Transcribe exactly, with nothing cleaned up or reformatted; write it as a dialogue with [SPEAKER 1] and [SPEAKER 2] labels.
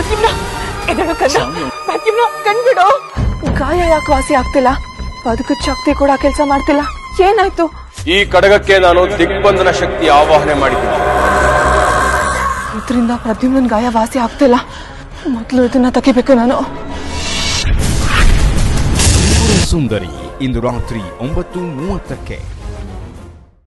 [SPEAKER 1] ಪ್ರದ್ಯುಮ್ನ ಎದಳು ಕಣ್ಣ ಪ್ರದ್ಯುಮ್ನ ಕಣ್ಬಿಡು ಗಾಯ ಯಾಕೆ ವಾಸಿ ಆಗ್ತಿಲ್ಲ ಬದುಕದ ಶಕ್ತಿ ಕೂಡ ಕೆಲಸ ಮಾಡ್ತಿಲ್ಲ ಏನಾಯ್ತು
[SPEAKER 2] ಈ ಕಡಗಕ್ಕೆ ನಾನು ದಿಗ್ಬಂಧನ ಶಕ್ತಿ ಆವಾಹನೆ ಮಾಡಿದ್ದೀನಿ
[SPEAKER 1] ಇದರಿಂದ ಪ್ರದ್ಯುಮ್ನ ಗಾಯ ವಾಸಿ ಆಗ್ತಿಲ್ಲ ಮೊದಲು ಇದನ್ನ ತೆಗಿಬೇಕು ನಾನು
[SPEAKER 3] ಸುಂದರಿ ಇಂದು ರಾತ್ರಿ ಒಂಬತ್ತು ಮೂವತ್ತಕ್ಕೆ